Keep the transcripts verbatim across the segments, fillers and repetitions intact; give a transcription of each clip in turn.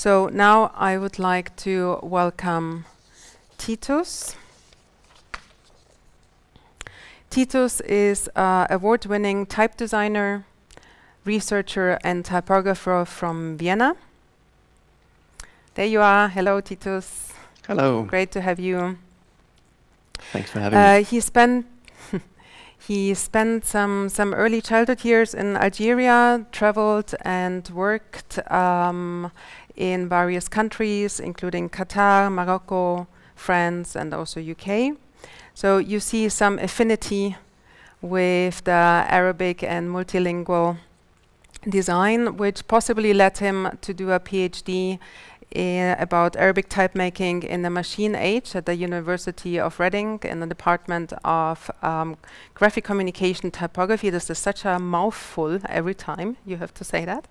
So now I would like to welcome Titus. Titus is an award-winning type designer, researcher and typographer from Vienna. There you are. Hello, Titus. Hello. Great to have you. Thanks for having uh, me. He spent he spent some some early childhood years in Algeria, traveled and worked um, in various countries, including Qatar, Morocco, France, and also U K. So you see some affinity with the Arabic and multilingual design, which possibly led him to do a PhD I about Arabic type making in the machine age at the University of Reading in the Department of um, Graphic Communication Typography. This is such a mouthful every time you have to say that.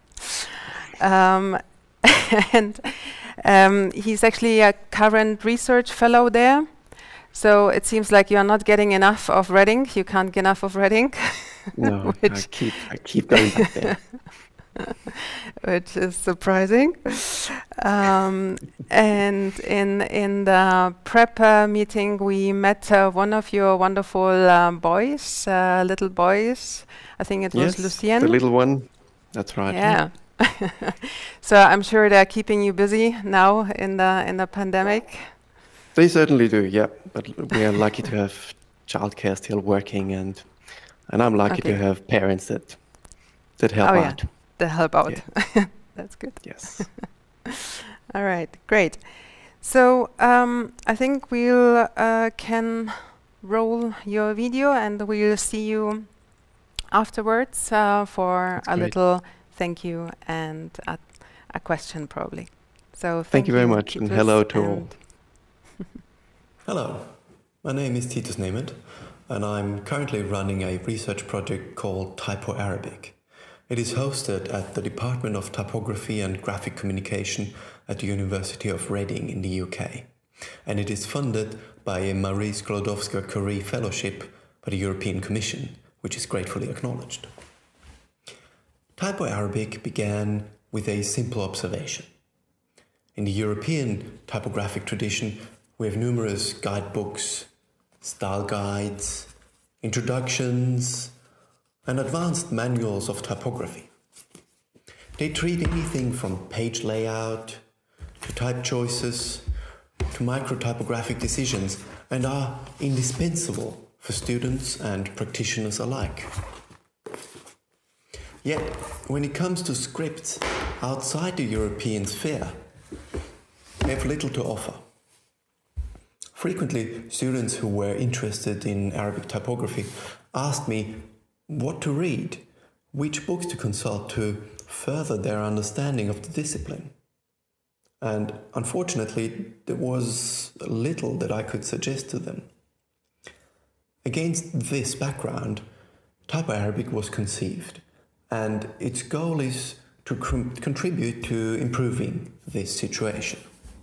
Um, and um, he's actually a current research fellow there. So it seems like you are not getting enough of Reading. You can't get enough of Reading. No, I keep, I keep going back there. Which is surprising. Um, and in in the prep uh, meeting, we met uh, one of your wonderful uh, boys, uh, little boys. I think it yes, was Lucien. the little one. That's right. Yeah. So I'm sure they're keeping you busy now in the in the pandemic. They certainly do. Yeah, but we are lucky to have childcare still working, and and I'm lucky okay. to have parents that that help oh, out. Yeah. To help out. Yeah. That's good. Yes. All right, great. So um, I think we'll uh, can roll your video, and we'll see you afterwards uh, for That's a great. little thank you and a, a question probably. So thank, thank you very much, Titus, and hello to all. Hello, my name is Titus Nemeth, and I'm currently running a research project called Typo Arabic. It is hosted at the Department of Typography and Graphic Communication at the University of Reading in the U K. And it is funded by a Marie Sklodowska-Curie Fellowship by the European Commission, which is gratefully acknowledged. Typo Arabic began with a simple observation. In the European typographic tradition, we have numerous guidebooks, style guides, introductions, and advanced manuals of typography. They treat anything from page layout to type choices to micro-typographic decisions and are indispensable for students and practitioners alike. Yet, when it comes to scripts outside the European sphere, they have little to offer. Frequently, students who were interested in Arabic typography asked me what to read, which books to consult to further their understanding of the discipline. And unfortunately, there was little that I could suggest to them. Against this background, Typo Arabic was conceived, and its goal is to contribute to improving this situation.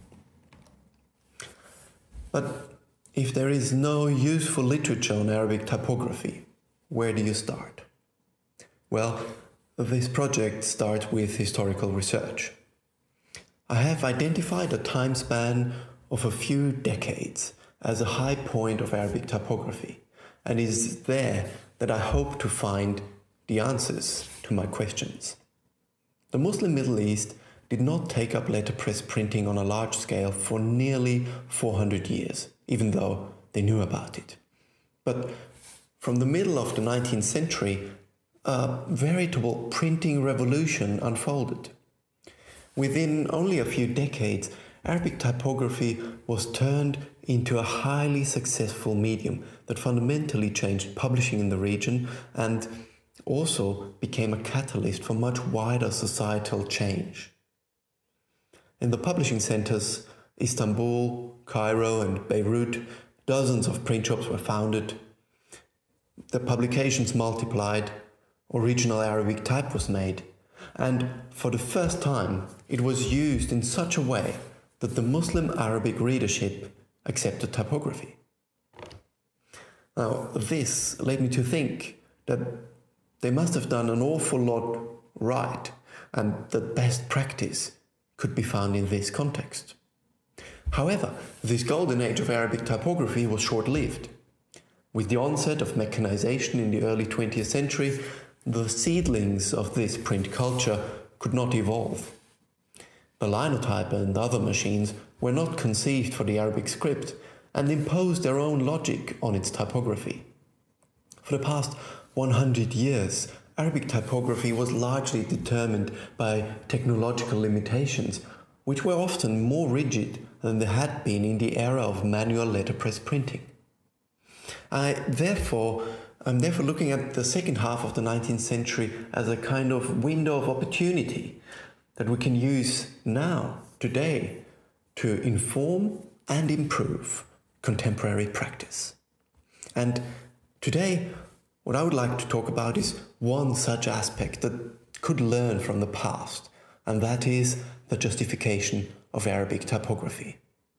But if there is no useful literature on Arabic typography, where do you start? Well, this project starts with historical research. I have identified a time span of a few decades as a high point of Arabic typography, and it is there that I hope to find the answers to my questions. The Muslim Middle East did not take up letterpress printing on a large scale for nearly four hundred years, even though they knew about it. But from the middle of the nineteenth century, a veritable printing revolution unfolded. Within only a few decades, Arabic typography was turned into a highly successful medium that fundamentally changed publishing in the region and also became a catalyst for much wider societal change. In the publishing centers, Istanbul, Cairo, and Beirut, dozens of print shops were founded. The publications multiplied, original Arabic type was made, and for the first time it was used in such a way that the Muslim Arabic readership accepted typography. Now, this led me to think that they must have done an awful lot right, and that best practice could be found in this context. However, this golden age of Arabic typography was short-lived. With the onset of mechanization in the early twentieth century, the seedlings of this print culture could not evolve. The linotype and other machines were not conceived for the Arabic script and imposed their own logic on its typography. For the past one hundred years, Arabic typography was largely determined by technological limitations, which were often more rigid than they had been in the era of manual letterpress printing. I therefore, I'm therefore looking at the second half of the nineteenth century as a kind of window of opportunity that we can use now, today, to inform and improve contemporary practice. And today, what I would like to talk about is one such aspect that could learn from the past, and that is the justification of Arabic typography.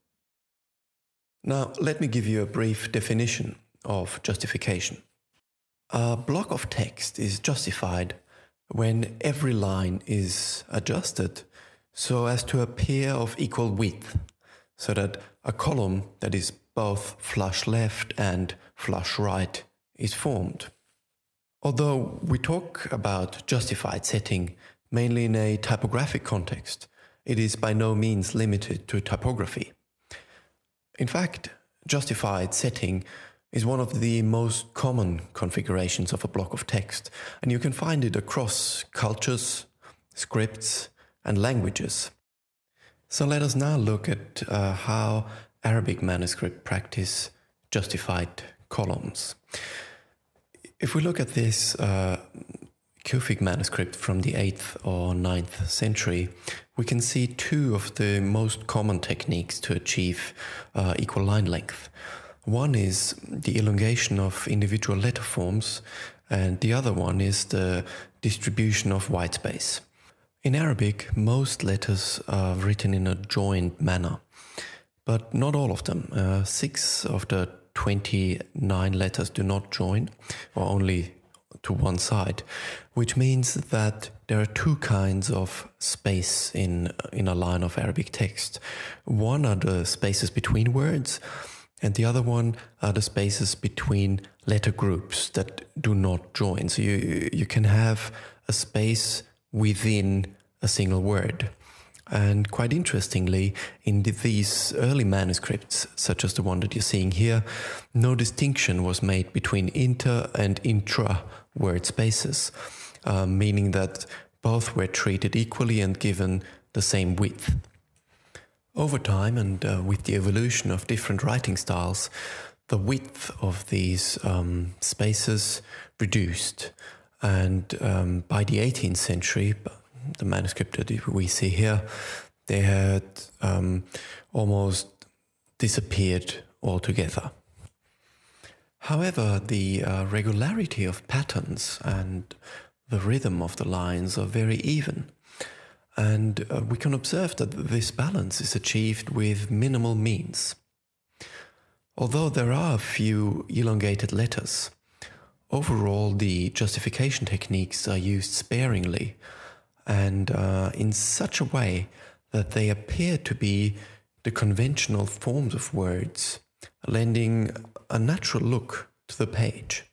Now, let me give you a brief definition of justification. A block of text is justified when every line is adjusted so as to appear of equal width, so that a column that is both flush left and flush right is formed. Although we talk about justified setting mainly in a typographic context, it is by no means limited to typography. In fact, justified setting is one of the most common configurations of a block of text, and you can find it across cultures, scripts, and languages. So let us now look at uh, how Arabic manuscript practice justified columns. If we look at this uh, Kufic manuscript from the eighth or ninth century, we can see two of the most common techniques to achieve uh, equal line length. One is the elongation of individual letter forms, and the other one is the distribution of white space. In Arabic, most letters are written in a joined manner, but not all of them. Uh, six of the twenty-nine letters do not join, or only to one side, which means that there are two kinds of space in, in a line of Arabic text. One are the spaces between words, and the other one are the spaces between letter groups that do not join. So you, you can have a space within a single word. And quite interestingly, in the, these early manuscripts, such as the one that you're seeing here, no distinction was made between inter and intra word spaces, uh, meaning that both were treated equally and given the same width. Over time, and uh, with the evolution of different writing styles, the width of these um, spaces reduced. And um, by the eighteenth century, the manuscript that we see here, they had um, almost disappeared altogether. However, the uh, regularity of patterns and the rhythm of the lines are very even. And uh, we can observe that this balance is achieved with minimal means. Although there are a few elongated letters, overall the justification techniques are used sparingly and uh, in such a way that they appear to be the conventional forms of words, lending a natural look to the page.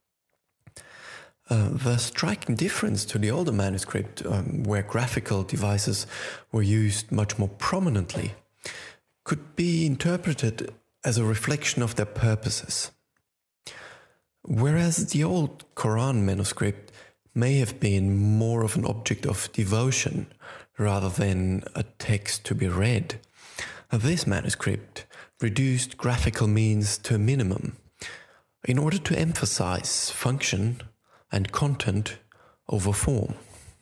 Uh, the striking difference to the older manuscript, um, where graphical devices were used much more prominently, could be interpreted as a reflection of their purposes. Whereas the old Quran manuscript may have been more of an object of devotion rather than a text to be read, this manuscript reduced graphical means to a minimum in order to emphasize function and content over form.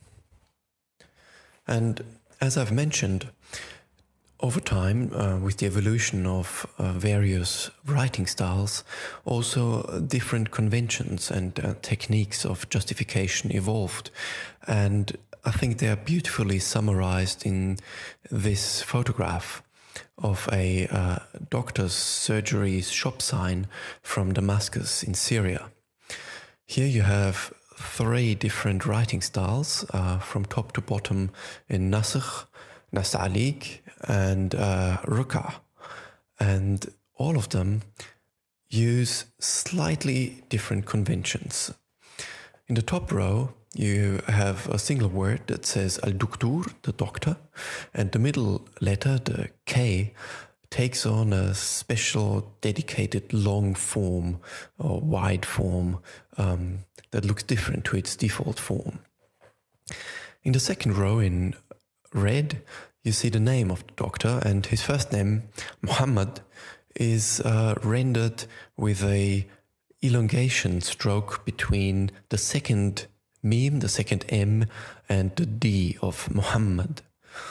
And as I've mentioned, over time, uh, with the evolution of uh, various writing styles, also uh, different conventions and uh, techniques of justification evolved. And I think they are beautifully summarized in this photograph of a uh, doctor's surgery shop sign from Damascus in Syria. Here you have three different writing styles, uh, from top to bottom in Nasakh, Nasta'alik, and uh, Ruqa. And all of them use slightly different conventions. In the top row, you have a single word that says al-Duktur, the doctor, and the middle letter, the K, takes on a special dedicated long form or wide form um, that looks different to its default form. In the second row in red, you see the name of the doctor, and his first name, Muhammad, is uh, rendered with a elongation stroke between the second meme, the second M, and the D of Muhammad.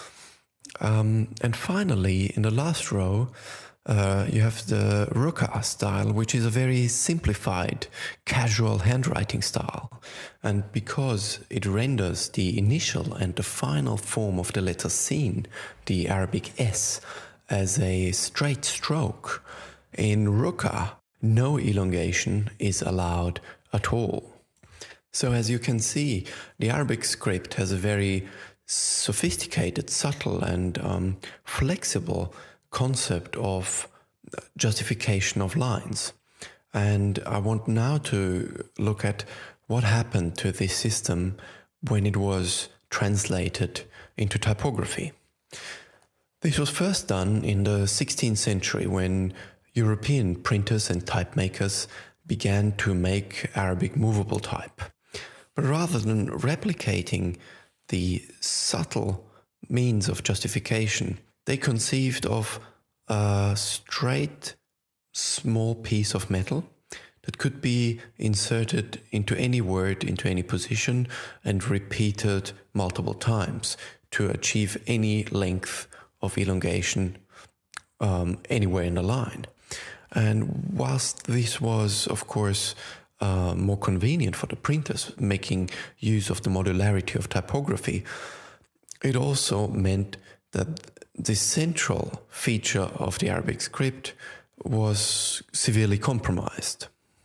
Um, and finally, in the last row, uh, you have the Ruqa style, which is a very simplified, casual handwriting style. And because it renders the initial and the final form of the letter sin, the Arabic S, as a straight stroke, in Ruqa, no elongation is allowed at all. So as you can see, the Arabic script has a very sophisticated, subtle and um, flexible concept of justification of lines. And I want now to look at what happened to this system when it was translated into typography. This was first done in the sixteenth century when European printers and type makers began to make Arabic movable type. But rather than replicating the subtle means of justification, they conceived of a straight, small piece of metal that could be inserted into any word, into any position, and repeated multiple times to achieve any length of elongation um, anywhere in the line. And whilst this was, of course, uh, more convenient for the printers, making use of the modularity of typography, it also meant that the central feature of the Arabic script was severely compromised.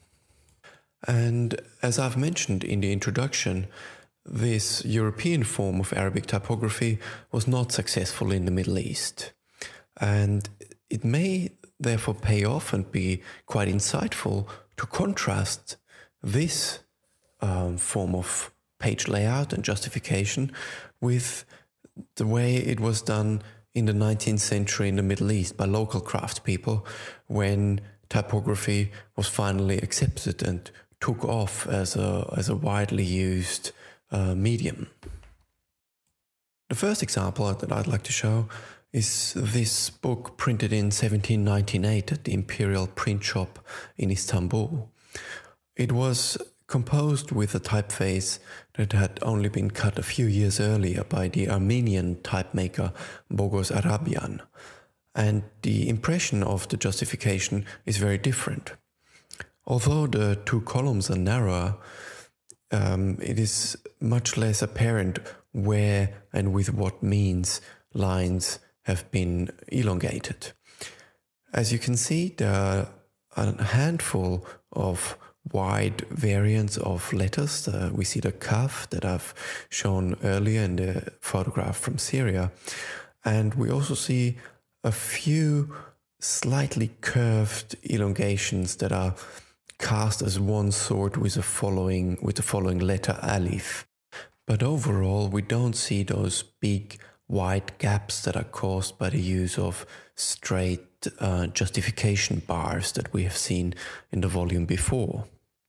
And as I've mentioned in the introduction, this European form of Arabic typography was not successful in the Middle East. And it may therefore pay off and be quite insightful to contrast this um, form of page layout and justification with the way it was done in the nineteenth century in the Middle East by local craftspeople, when typography was finally accepted and took off as a, as a widely used uh, medium. The first example that I'd like to show is this book printed in seventeen ninety-eight at the Imperial Print Shop in Istanbul. It was composed with a typeface that had only been cut a few years earlier by the Armenian type maker Bogos Arabian, and the impression of the justification is very different. Although the two columns are narrower, um, it is much less apparent where and with what means lines have been elongated. As you can see, there are a handful of wide variants of letters. Uh, we see the kaf that I've shown earlier in the photograph from Syria. And we also see a few slightly curved elongations that are cast as one sort with, a following, with the following letter alif. But overall, we don't see those big wide gaps that are caused by the use of straight uh, justification bars that we have seen in the volume before.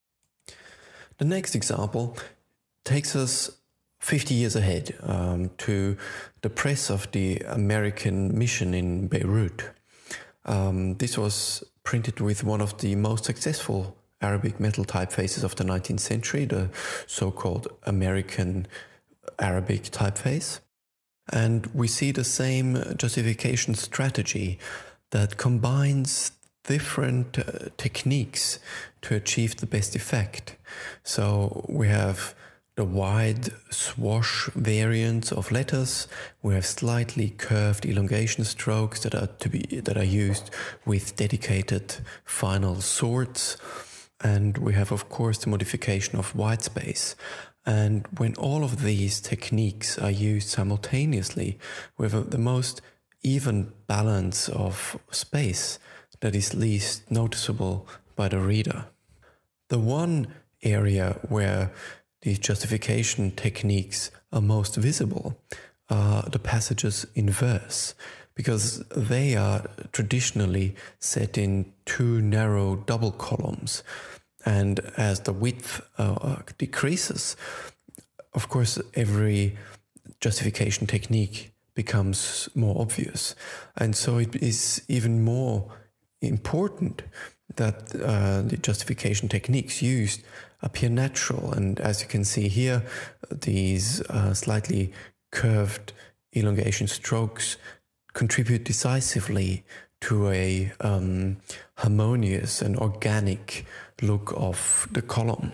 The next example takes us fifty years ahead um, to the press of the American mission in Beirut. Um, this was printed with one of the most successful Arabic metal typefaces of the nineteenth century, the so-called American Arabic typeface. And we see the same justification strategy that combines different uh, techniques to achieve the best effect. So we have the wide swash variants of letters. We have slightly curved elongation strokes that are to be that are used with dedicated final sorts. And we have, of course, the modification of white space. And when all of these techniques are used simultaneously with a, the most even balance of space that is least noticeable by the reader. The one area where these justification techniques are most visible are the passages in verse, because they are traditionally set in two narrow double columns. And as the width uh, decreases, of course, every justification technique becomes more obvious. And so it is even more important that uh, the justification techniques used appear natural. And as you can see here, these uh, slightly curved elongation strokes contribute decisively to a um, harmonious and organic look of the column.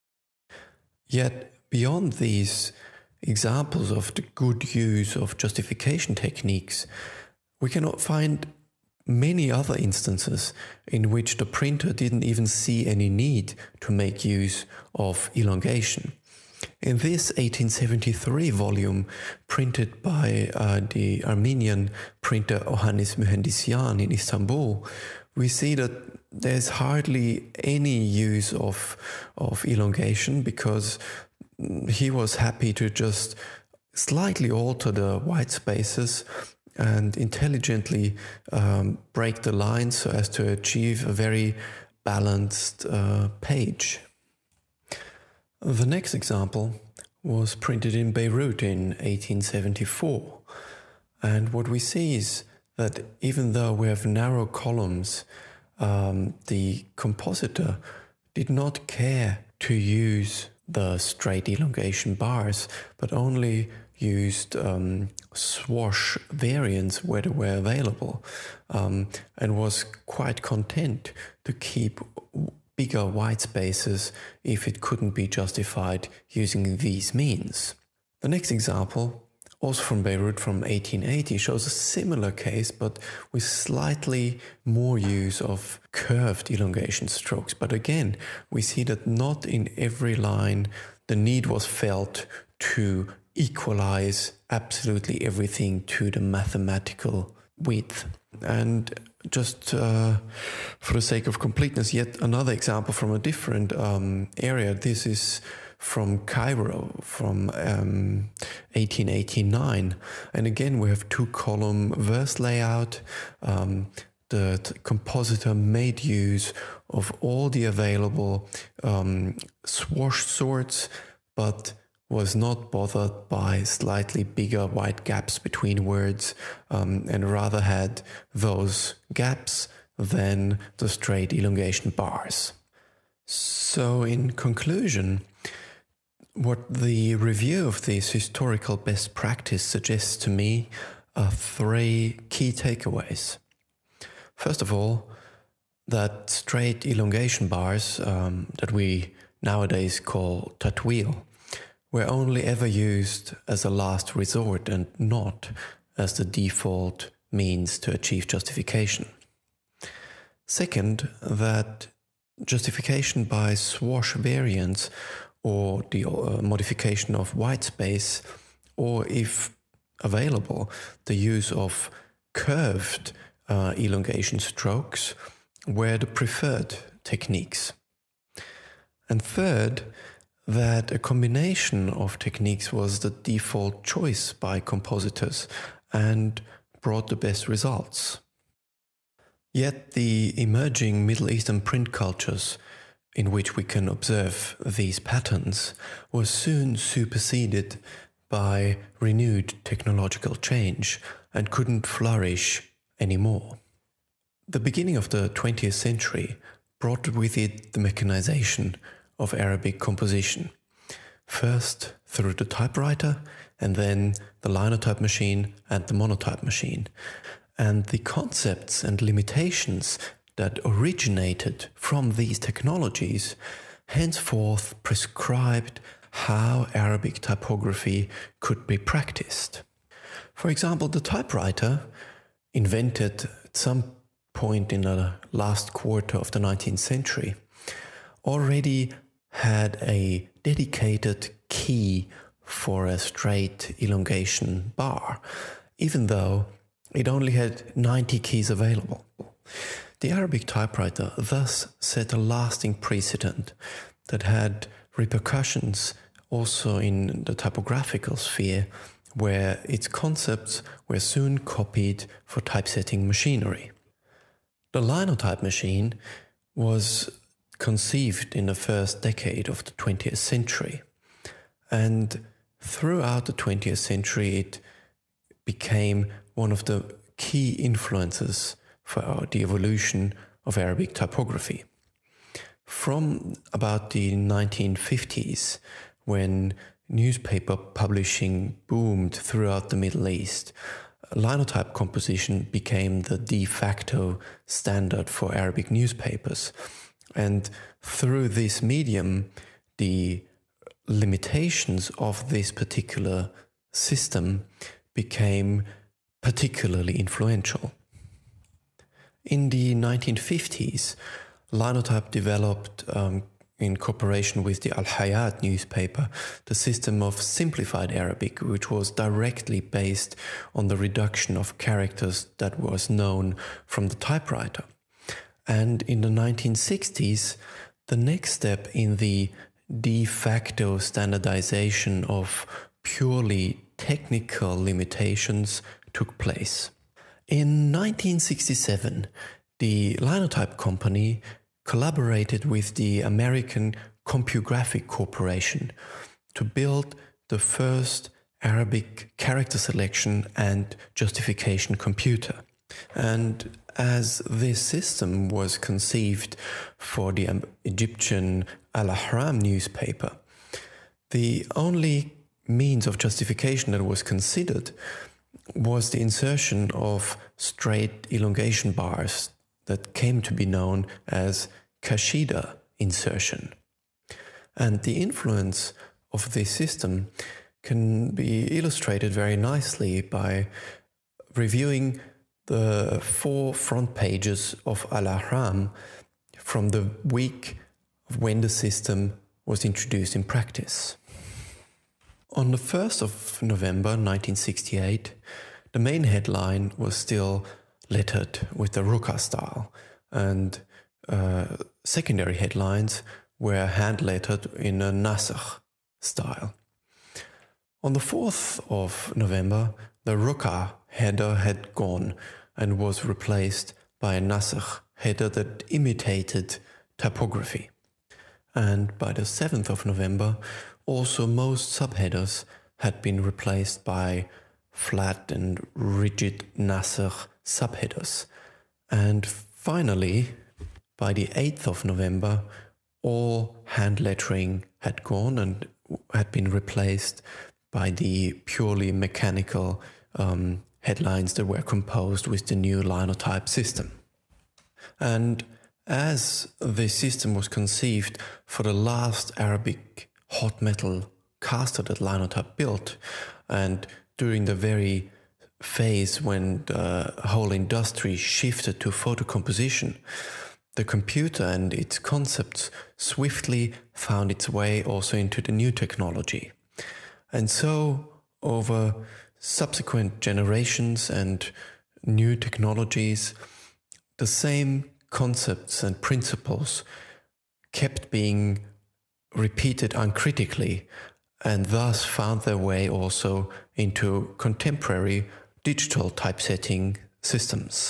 Yet, beyond these examples of the good use of justification techniques, we cannot find many other instances in which the printer didn't even see any need to make use of elongation. In this eighteen seventy-three volume, printed by uh, the Armenian printer Ohannes Mühendisyan in Istanbul, we see that there's hardly any use of, of elongation, because he was happy to just slightly alter the white spaces and intelligently um, break the lines so as to achieve a very balanced uh, page. The next example was printed in Beirut in eighteen seventy-four. And what we see is that even though we have narrow columns, um, the compositor did not care to use the straight elongation bars, but only used um, swash variants where they were available, um, and was quite content to keep bigger white spaces if it couldn't be justified using these means. The next example, also from Beirut from eighteen eighty, shows a similar case, but with slightly more use of curved elongation strokes. But again, we see that not in every line the need was felt to equalize absolutely everything to the mathematical width. And just uh, for the sake of completeness, yet another example from a different um, area. This is from Cairo, from um, eighteen eighty-nine. And again, we have two-column verse layout. Um, the t- compositor made use of all the available um, swash sorts, but was not bothered by slightly bigger white gaps between words, um, and rather had those gaps than the straight elongation bars. So in conclusion, what the review of this historical best practice suggests to me are three key takeaways. First of all, that straight elongation bars um, that we nowadays call tatwil were only ever used as a last resort and not as the default means to achieve justification. Second, that justification by swash variants, or the uh, modification of white space, or if available, the use of curved uh, elongation strokes, were the preferred techniques. And third, that a combination of techniques was the default choice by compositors and brought the best results. Yet the emerging Middle Eastern print cultures in which we can observe these patterns were soon superseded by renewed technological change and couldn't flourish anymore. The beginning of the twentieth century brought with it the mechanization of Arabic composition, first through the typewriter and then the linotype machine and the monotype machine. And the concepts and limitations that originated from these technologies henceforth prescribed how Arabic typography could be practiced. For example, the typewriter, invented at some point in the last quarter of the nineteenth century, already had a dedicated key for a straight elongation bar, even though it only had ninety keys available. The Arabic typewriter thus set a lasting precedent that had repercussions also in the typographical sphere, where its concepts were soon copied for typesetting machinery. The linotype machine was conceived in the first decade of the twentieth century, and throughout the twentieth century it became one of the key influences for the evolution of Arabic typography. From about the nineteen fifties, when newspaper publishing boomed throughout the Middle East, linotype composition became the de facto standard for Arabic newspapers. And through this medium, the limitations of this particular system became particularly influential. In the nineteen fifties, Linotype developed, um, in cooperation with the Al-Hayat newspaper, the system of simplified Arabic, which was directly based on the reduction of characters that was known from the typewriter. And in the nineteen sixties, the next step in the de facto standardization of purely technical limitations took place. In nineteen sixty-seven, the Linotype company collaborated with the American CompuGraphic Corporation to build the first Arabic character selection and justification computer. And as this system was conceived for the um, Egyptian Al-Ahram newspaper, the only means of justification that was considered was the insertion of straight elongation bars that came to be known as Kashida insertion. And the influence of this system can be illustrated very nicely by reviewing the four front pages of Al-Ahram from the week of when the system was introduced in practice. On the first of November nineteen sixty-eight, the main headline was still lettered with the Ruka style, and uh, secondary headlines were hand-lettered in a Nasakh style. On the fourth of November, the Ruka header had gone and was replaced by a Nasakh header that imitated typography. And by the seventh of November, also most subheaders had been replaced by flat and rigid Nasakh subheaders. And finally, by the eighth of November, all hand lettering had gone and had been replaced by the purely mechanical um, headlines that were composed with the new linotype system. And as the system was conceived for the last Arabic hot metal caster that Linotype built, and during the very phase when the whole industry shifted to photo composition, the computer and its concepts swiftly found its way also into the new technology. And so, over subsequent generations and new technologies, the same concepts and principles kept being repeated uncritically, and thus found their way also into contemporary digital typesetting systems.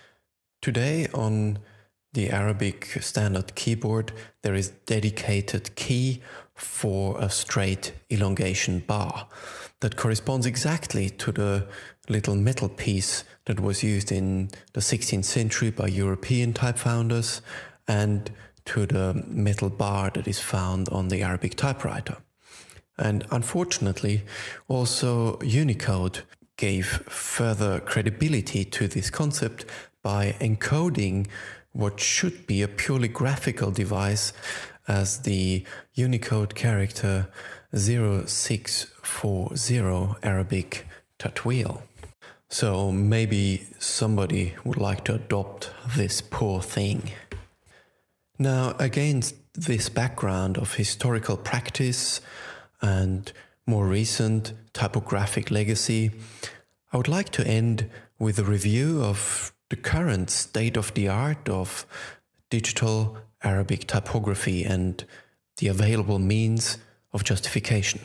Today on the Arabic standard keyboard there is dedicated key for a straight elongation bar that corresponds exactly to the little metal piece that was used in the sixteenth century by European type founders, and to the metal bar that is found on the Arabic typewriter. And unfortunately, also Unicode gave further credibility to this concept by encoding what should be a purely graphical device as the Unicode character zero six four zero Arabic Tatwil. So maybe somebody would like to adopt this poor thing. Now, against this background of historical practice and more recent typographic legacy, I would like to end with a review of the current state of the art of digital Arabic typography and the available means of justification.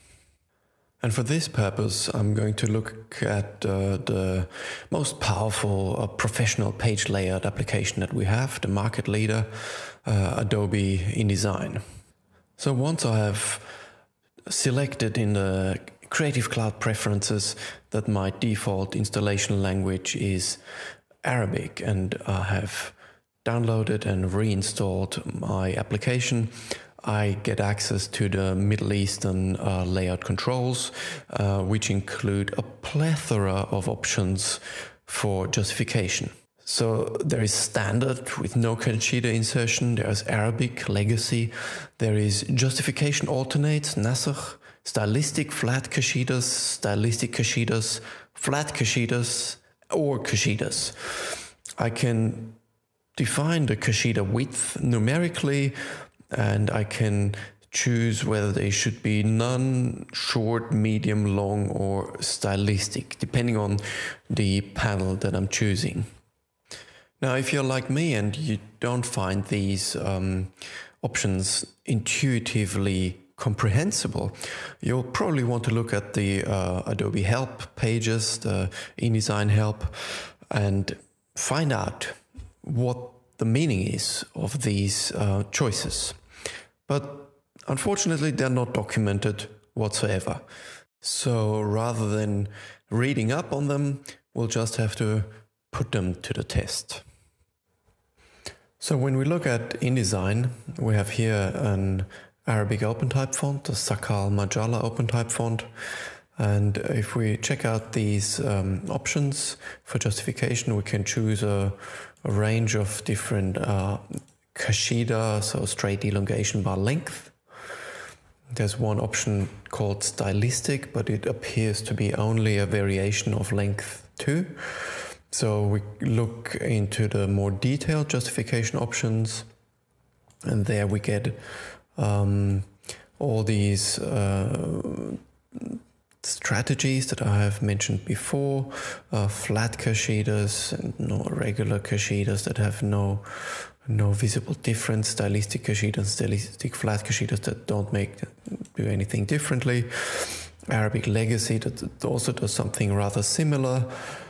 And for this purpose, I'm going to look at uh, the most powerful uh, professional page layout application that we have, the market leader, uh, Adobe InDesign. So once I have selected in the Creative Cloud preferences that my default installation language is Arabic, and I have downloaded and reinstalled my application, I get access to the Middle Eastern uh, layout controls, uh, which include a plethora of options for justification. So there is standard with no Kashida insertion, there is Arabic legacy, there is justification alternates, Nasakh, stylistic flat Kashidas, stylistic Kashidas, flat Kashidas, or Kashidas. I can define the Kashida width numerically, and I can choose whether they should be none, short, medium, long, or stylistic, depending on the panel that I'm choosing. Now, if you're like me and you don't find these um, options intuitively comprehensible, you'll probably want to look at the uh, Adobe help pages, the InDesign help, and find out what the meaning is of these uh, choices. But unfortunately, they're not documented whatsoever. So rather than reading up on them, we'll just have to put them to the test. So when we look at InDesign, we have here an Arabic OpenType font, the Sakal Majala OpenType font. And if we check out these um, options for justification, we can choose a, a range of different uh, Kashida, so straight elongation bar length. There's one option called stylistic, but it appears to be only a variation of length too. So we look into the more detailed justification options, and there we get um, all these uh, strategies that I have mentioned before, uh, flat Kashidas and no regular Kashidas that have no no visible difference, stylistic Kashidas, stylistic flat Kashidas that don't make do anything differently, Arabic legacy that also does something rather similar,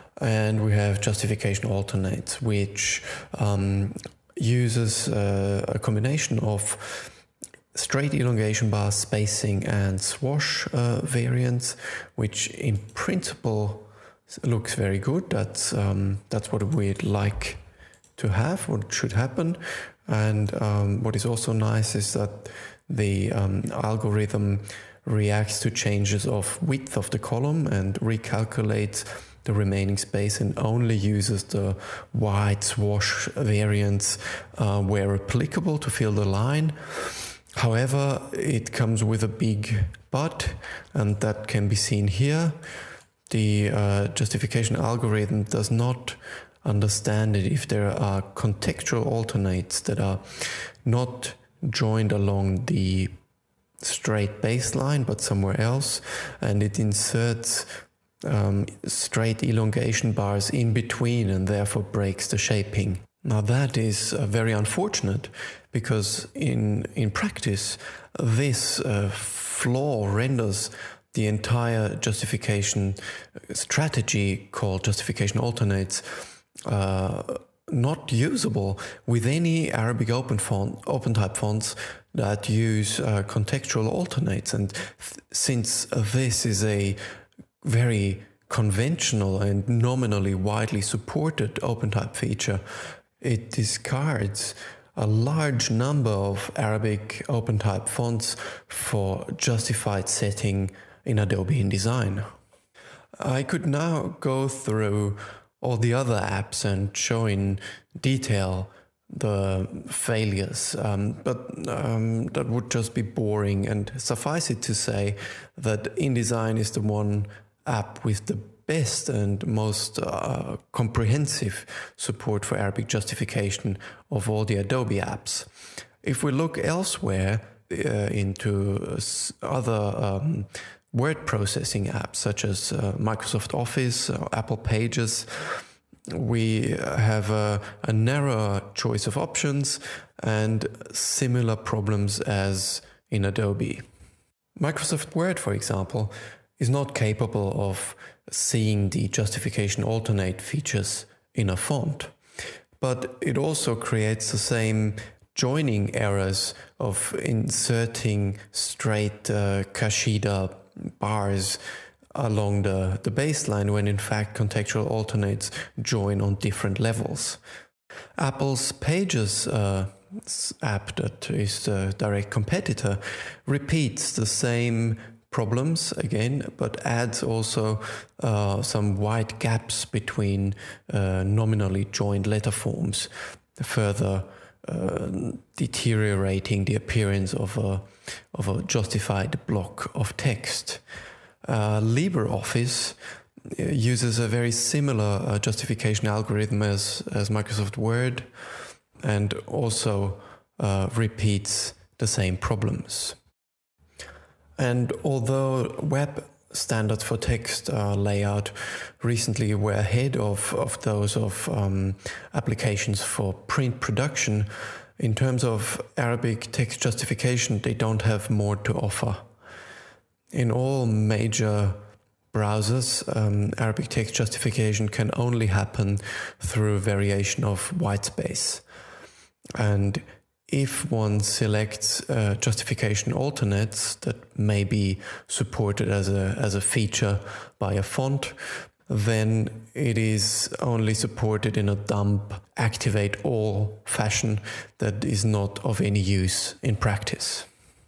and we have justification alternates, which um, uses uh, a combination of straight elongation bar spacing and swash uh, variants, which in principle looks very good. That's um, that's what we'd like to have, what should happen. And um, what is also nice is that the um, algorithm reacts to changes of width of the column and recalculates the remaining space and only uses the wide swash variants uh, where applicable to fill the line. However, it comes with a big but, and that can be seen here. The uh, justification algorithm does not understand it if there are contextual alternates that are not joined along the straight baseline but somewhere else, and it inserts um, straight elongation bars in between and therefore breaks the shaping. Now that is uh, very unfortunate, because in in practice this uh, flaw renders the entire justification strategy called justification alternates uh, not usable with any Arabic open font, OpenType fonts that use uh, contextual alternates. And th since uh, this is a very conventional and nominally widely supported OpenType feature, it discards a large number of Arabic OpenType fonts for justified setting in Adobe InDesign. I could now go through all the other apps and show in detail the failures, um, but um, that would just be boring, and suffice it to say that InDesign is the one app with the best and most uh, comprehensive support for Arabic justification of all the Adobe apps. If we look elsewhere uh, into other um, word processing apps such as uh, Microsoft Office, or Apple Pages, we have a, a narrower choice of options and similar problems as in Adobe. Microsoft Word, for example, is not capable of seeing the justification alternate features in a font, but it also creates the same joining errors of inserting straight uh, Kashida bars along the, the baseline when in fact contextual alternates join on different levels. Apple's Pages uh, app, that is the direct competitor, repeats the same problems again, but adds also uh, some wide gaps between uh, nominally joined letter forms, further uh, deteriorating the appearance of a, of a justified block of text. Uh, LibreOffice uses a very similar uh, justification algorithm as, as Microsoft Word, and also uh, repeats the same problems. And although web standards for text uh, layout recently were ahead of, of those of um, applications for print production, in terms of Arabic text justification, they don't have more to offer. In all major browsers, um, Arabic text justification can only happen through variation of whitespace. And if one selects uh, justification alternates that may be supported as a, as a feature by a font, then it is only supported in a dump activate all fashion that is not of any use in practice.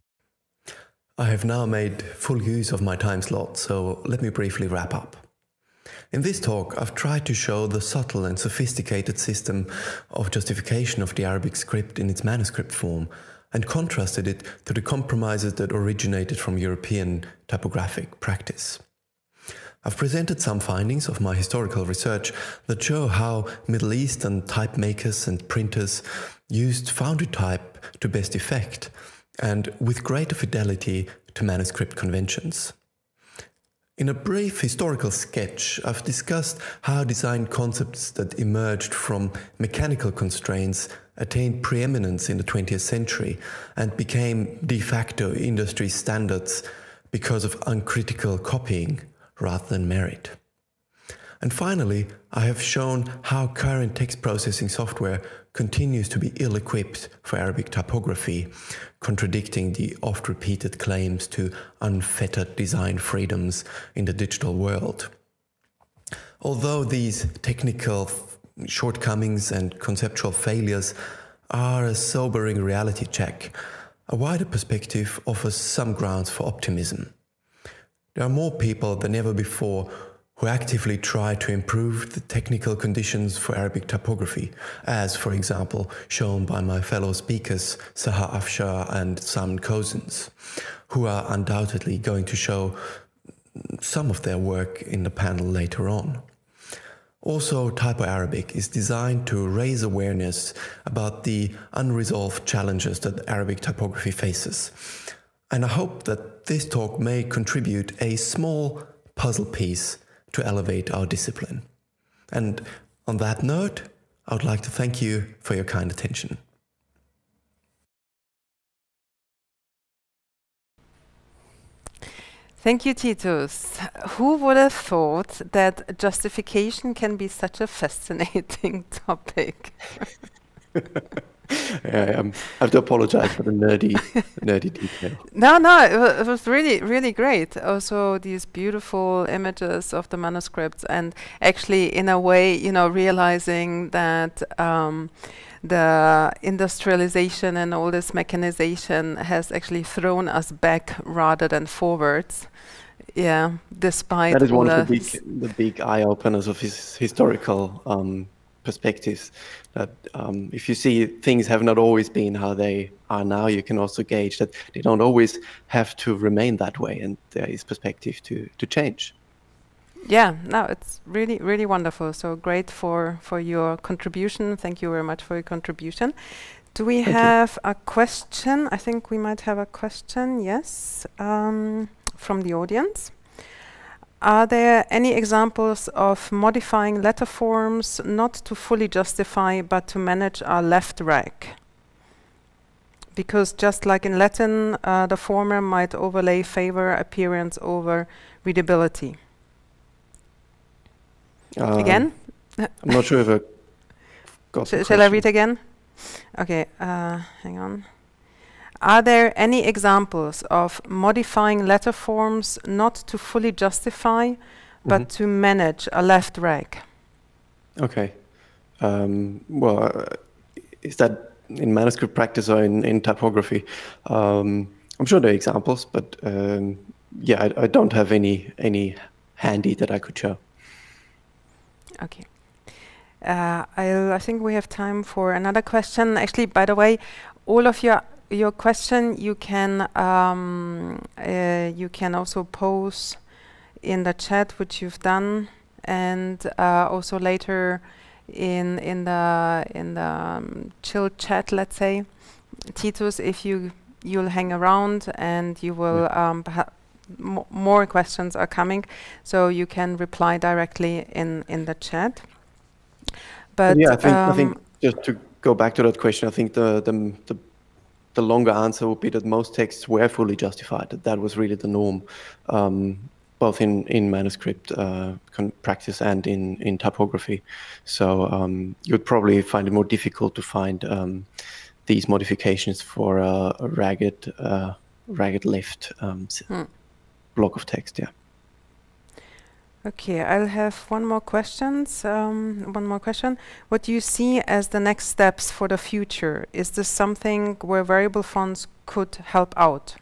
I have now made full use of my time slot, so let me briefly wrap up. In this talk, I've tried to show the subtle and sophisticated system of justification of the Arabic script in its manuscript form, and contrasted it to the compromises that originated from European typographic practice. I've presented some findings of my historical research that show how Middle Eastern type makers and printers used foundry type to best effect, and with greater fidelity to manuscript conventions. In a brief historical sketch, I've discussed how design concepts that emerged from mechanical constraints attained preeminence in the twentieth century and became de facto industry standards because of uncritical copying rather than merit. And finally, I have shown how current text processing software continues to be ill-equipped for Arabic typography, contradicting the oft-repeated claims to unfettered design freedoms in the digital world. Although these technical shortcomings and conceptual failures are a sobering reality check, a wider perspective offers some grounds for optimism. There are more people than ever before who actively try to improve the technical conditions for Arabic typography, as, for example, shown by my fellow speakers Sahar Afshar and Simon Cousins, who are undoubtedly going to show some of their work in the panel later on. Also, Typo-Arabic is designed to raise awareness about the unresolved challenges that Arabic typography faces. And I hope that this talk may contribute a small puzzle piece to elevate our discipline. And on that note, I would like to thank you for your kind attention. Thank you, Titus. Who would have thought that justification can be such a fascinating topic? Yeah, um, I have to apologize for the nerdy, nerdy detail. No, no, it, wa it was really, really great. Also, these beautiful images of the manuscripts, and actually, in a way, you know, realizing that um, the industrialization and all this mechanization has actually thrown us back rather than forwards. Yeah, despite that is all one of the the big, the big eye openers of his historical um, perspectives. That um, if you see things have not always been how they are now, you can also gauge that they don't always have to remain that way, and there is perspective to to change. Yeah, no, it's really, really wonderful. So great for, for your contribution. Thank you very much for your contribution. Do we Thank have you. a question? I think we might have a question, yes, um, from the audience. Are there any examples of modifying letter forms not to fully justify but to manage a left reg? Because just like in Latin, uh, the former might overlay favor appearance over readability. Um, Again? I'm not sure if I got the Sh shall I question. read again? Okay, uh, hang on. Are there any examples of modifying letter forms not to fully justify, but Mhm. to manage a left reg? Okay. Um, well, uh, is that in manuscript practice or in, in typography? Um, I'm sure there are examples, but um, yeah, I, I don't have any any handy that I could show. Okay. Uh, I'll, I think we have time for another question. Actually, by the way, all of your your question you can um, uh, you can also pose in the chat, which you've done, and uh, also later in in the in the um, chill chat. Let's say, Titus, if you you'll hang around and you will Yeah. um, m more questions are coming, so you can reply directly in in the chat. But yeah, I think um, I think just to go back to that question, I think the the the, the longer answer would be that most texts were fully justified. That that was really the norm, um, both in in manuscript uh, practice and in in typography. So um, you'd probably find it more difficult to find um, these modifications for a, a ragged uh, ragged left um, hmm. block of text. Yeah. Okay, I'll have one more questions. Um, one more question. What do you see as the next steps for the future? Is this something where variable fonts could help out?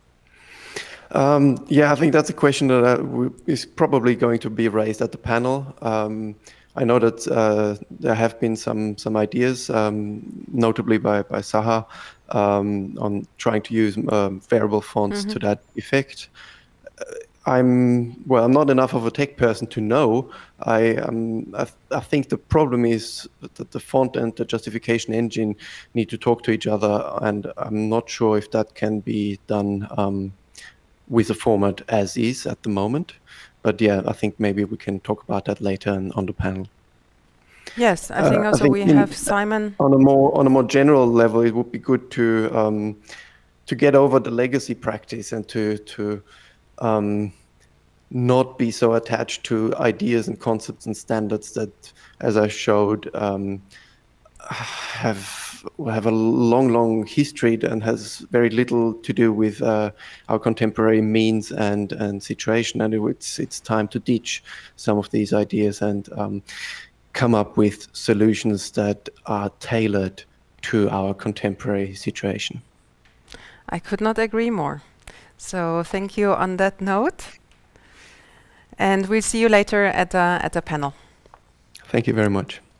Um, yeah, I think that's a question that uh, w is probably going to be raised at the panel. Um, I know that uh, there have been some some ideas, um, notably by by Saha, um, on trying to use um, variable fonts Mm-hmm. to that effect. I'm well. I'm not enough of a tech person to know. I um, I, th I think the problem is that the font and the justification engine need to talk to each other, and I'm not sure if that can be done um, with the format as is at the moment. But yeah, I think maybe we can talk about that later on, on the panel. Yes, I Uh, think I also think we in, have Simon. on a more on a more general level, it would be good to um, to get over the legacy practice and to to um, not be so attached to ideas and concepts and standards that, as I showed, um, have have a long, long history and has very little to do with uh, our contemporary means and and situation. And it's it's time to ditch some of these ideas and um, come up with solutions that are tailored to our contemporary situation. I could not agree more. So thank you on that note. And we'll see you later at the, at the panel. Thank you very much.